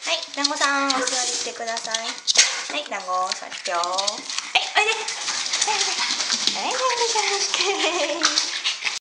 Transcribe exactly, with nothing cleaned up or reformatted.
い、団子さんお座りしてください。はい、団子座ってよ。はい、おいで。はい、おいで。はい、団子さんして。